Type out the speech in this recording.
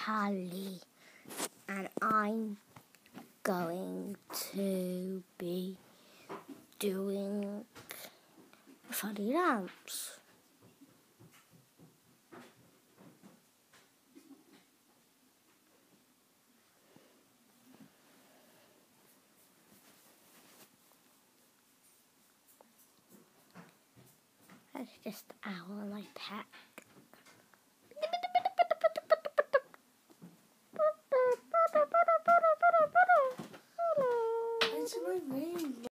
Hallie, and I'm going to be doing a funny dance. That's just Owl, my pet.